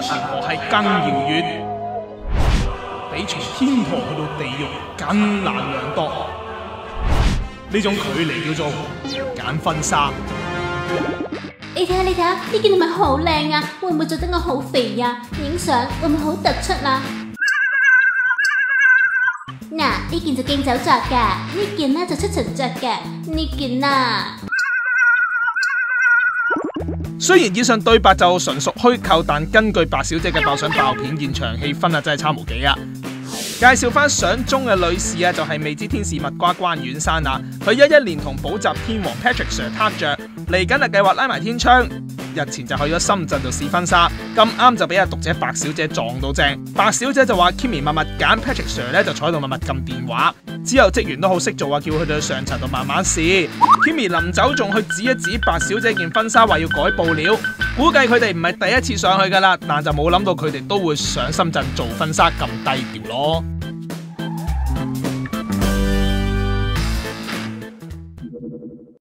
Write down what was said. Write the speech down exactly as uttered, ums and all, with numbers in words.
條河系更遙遠，比從天堂去到地獄更難量度。呢種距離叫做揀婚紗。 你睇下你睇下，呢件係咪好靚啊？會唔會做得我好肥啊？影相會唔會好突出啊？嗱，呢件就敬酒着嘅，呢件呢就出巡着嘅，呢件啊。 雖然以上對白就純屬虛構，但根據白小姐嘅爆相爆片，現場氣氛啊真係差無幾啊！介紹翻相中嘅女士啊，就係未知天使蜜瓜關婉珊啊，佢一一年同補習天王 Patrick Sir 撻着，嚟緊啊計劃拉埋天窗。日前就去咗深圳度試婚紗，咁啱就俾阿讀者白小姐撞到正。白小姐就話 Kimi 默默揀 Patrick Sir 咧，就坐喺度默默撳電話。之後職員都好識做啊，叫佢哋去上層度慢慢試。Kimi 臨走仲去指一指白小姐件婚紗，話要改布料。估計佢哋唔係第一次上去噶啦，但就冇諗到佢哋都會上深圳做婚紗咁低調咯。